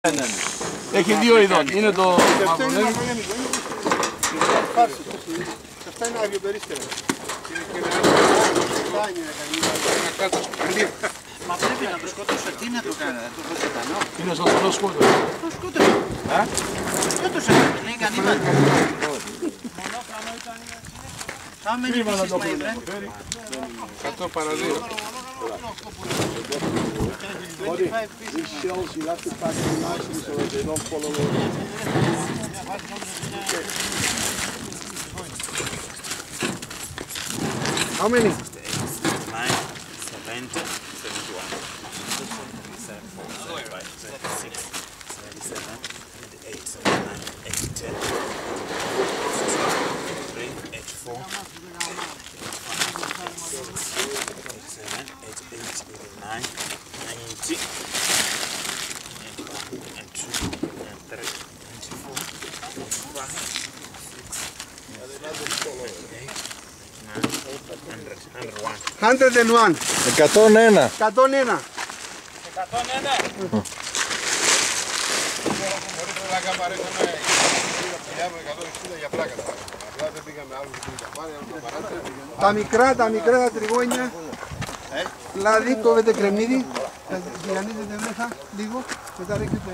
Ναι. Έχει δύο ειδών. Είναι το μαυρολέμι. Αυτά είναι αγιοπερίστερα. Μα πρέπει να το σκότωσε, τι να το κάνει, το ζωντανό. Είναι σωστό σκότο. Το σκότωσε. Σκότωσε, λέει κανένα. Θα μείνει επίσης μαΐβρε. 100 παρά 2. These shells you have to pack them nicely so that they don't fall over. How many? 9, 70, 71, 75, 76, 77, 88, 79, 80, 10, 83, 84, 87, 88, 89, 90, 92, 93, 101. 101. 101. Τα μικρά τα τριγώνια, δηλαδή κόβετε κρεμμύδι, τα γυρανίζετε μέσα λίγο, μετά ρίχνετε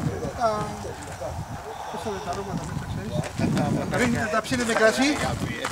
τα αρώματα μέσα, ξέρεις. Ρίχνετε, τα ψήνετε κρασί.